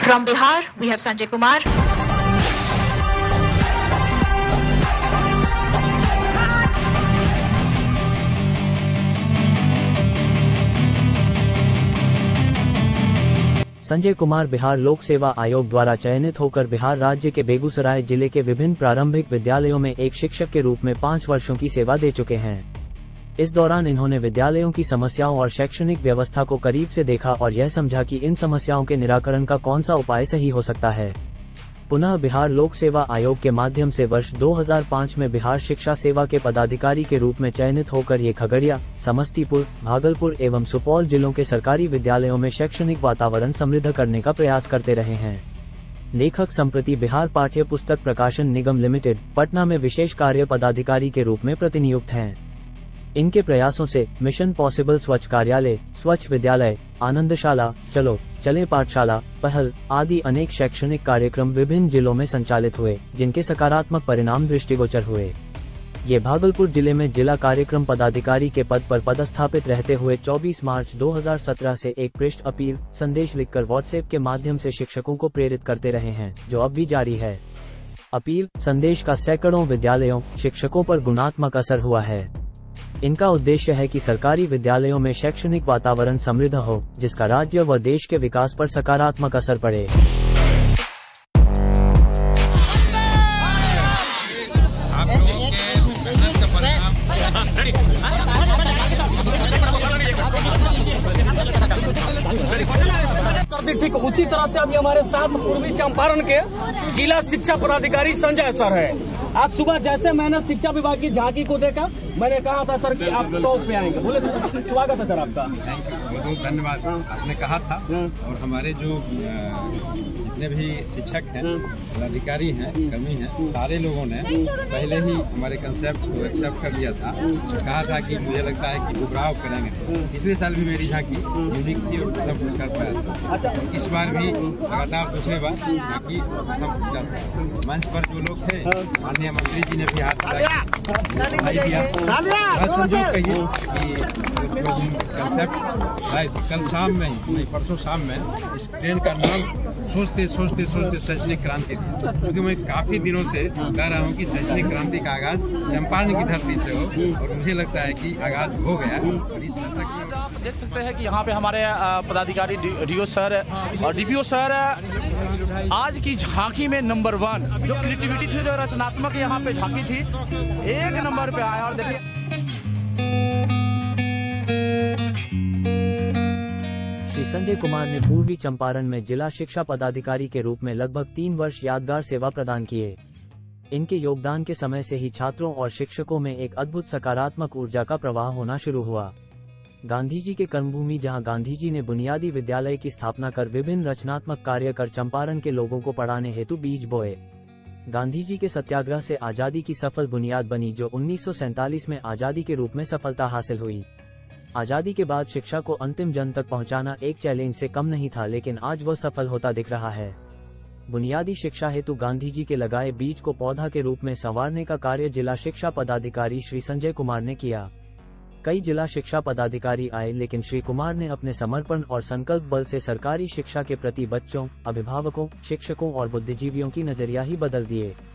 From Bihar, we have Sanjay Kumar. Sanjay Kumar Bihar लोक सेवा आयोग द्वारा चयनित होकर बिहार राज्य के बेगूसराय जिले के विभिन्न प्रारंभिक विद्यालयों में एक शिक्षक के रूप में 5 वर्षों की सेवा दे चुके हैं। इस दौरान इन्होंने विद्यालयों की समस्याओं और शैक्षणिक व्यवस्था को करीब से देखा और यह समझा कि इन समस्याओं के निराकरण का कौन सा उपाय सही हो सकता है। पुनः बिहार लोक सेवा आयोग के माध्यम से वर्ष 2005 में बिहार शिक्षा सेवा के पदाधिकारी के रूप में चयनित होकर ये खगड़िया, समस्तीपुर, भागलपुर एवं सुपौल जिलों के सरकारी विद्यालयों में शैक्षणिक वातावरण समृद्ध करने का प्रयास करते रहे हैं। लेखक संप्रति बिहार पाठ्य पुस्तक प्रकाशन निगम लिमिटेड, पटना में विशेष कार्य पदाधिकारी के रूप में प्रतिनियुक्त हैं। इनके प्रयासों से मिशन पॉसिबल स्वच्छ कार्यालय, स्वच्छ विद्यालय, आनंदशाला, चलो चले पाठशाला, पहल आदि अनेक शैक्षणिक कार्यक्रम विभिन्न जिलों में संचालित हुए, जिनके सकारात्मक परिणाम दृष्टिगोचर हुए। ये भागलपुर जिले में जिला कार्यक्रम पदाधिकारी के पद पर पदस्थापित रहते हुए 24 मार्च 2017 से एक पृष्ठ अपील संदेश लिखकर व्हाट्सएप के माध्यम से शिक्षकों को प्रेरित करते रहे हैं, जो अब भी जारी है। अपील संदेश का सैकड़ों विद्यालयों, शिक्षकों पर गुणात्मक असर हुआ है। इनका उद्देश्य है कि सरकारी विद्यालयों में शैक्षणिक वातावरण समृद्ध हो, जिसका राज्य व देश के विकास पर सकारात्मक असर पड़े। ठीक उसी तरह से अभी हमारे साथ पूर्वी चंपारण के जिला शिक्षा पदाधिकारी संजय सर है। आज सुबह जैसे मैंने शिक्षा विभाग की झांकी को देखा, मैंने कहा था सर कि आप टॉप पे आएंगे। बोले स्वागत है सर आपका। थैंक यू, बहुत बहुत धन्यवाद। आपने कहा था और हमारे जो जितने भी शिक्षक हैं, पदाधिकारी हैं, कर्मी हैं, सारे लोगों ने पहले ही हमारे कंसेप्ट को एक्सेप्ट कर लिया था। कहा था कि मुझे लगता है कि उपराव करेंगे। पिछले साल भी मेरी झांकी यूनिक थी और प्रथम पुरस्कार पाया था। इस बार भी लगातार दूसरे बार झांकी प्रथम पुरस्कार पाया। मंच पर जो लोग थे, माननीय मंत्री जी ने भी हाथ दिया। संजोग कहिए कि जो कंसेप्ट कल शाम में ही, परसों शाम में इस ट्रेन का नाम सोचते शैक्षणिक क्रांति थी, क्योंकि मैं काफी दिनों से कह रहा हूँ कि शैक्षणिक क्रांति का आगाज चंपारण की धरती से हो, और मुझे लगता है कि आगाज हो गया। और इस दशक में देख सकते हैं कि यहाँ पे हमारे पदाधिकारी डीओ सर और डीपीओ सर आज की झांकी में नंबर 1 जो क्रिएटिविटी थी, जो रचनात्मक यहाँ पे झांकी थी, 1 नंबर पे आया। और देखिए श्री संजय कुमार ने पूर्वी चंपारण में जिला शिक्षा पदाधिकारी के रूप में लगभग 3 वर्ष यादगार सेवा प्रदान किए। इनके योगदान के समय से ही छात्रों और शिक्षकों में एक अद्भुत सकारात्मक ऊर्जा का प्रवाह होना शुरू हुआ। गांधी जी के कर्मभूमि, जहां गांधी जी ने बुनियादी विद्यालय की स्थापना कर विभिन्न रचनात्मक कार्य कर चंपारण के लोगों को पढ़ाने हेतु बीज बोए। गांधी जी के सत्याग्रह से आजादी की सफल बुनियाद बनी, जो 1947 में आजादी के रूप में सफलता हासिल हुई। आजादी के बाद शिक्षा को अंतिम जन तक पहुंचाना एक चैलेंज से कम नहीं था, लेकिन आज वह सफल होता दिख रहा है। बुनियादी शिक्षा हेतु गांधी जी के लगाए बीज को पौधा के रूप में संवारने का कार्य जिला शिक्षा पदाधिकारी श्री संजय कुमार ने किया। कई जिला शिक्षा पदाधिकारी आए, लेकिन श्री कुमार ने अपने समर्पण और संकल्प बल से सरकारी शिक्षा के प्रति बच्चों, अभिभावकों, शिक्षकों और बुद्धिजीवियों की नजरिया ही बदल दिए।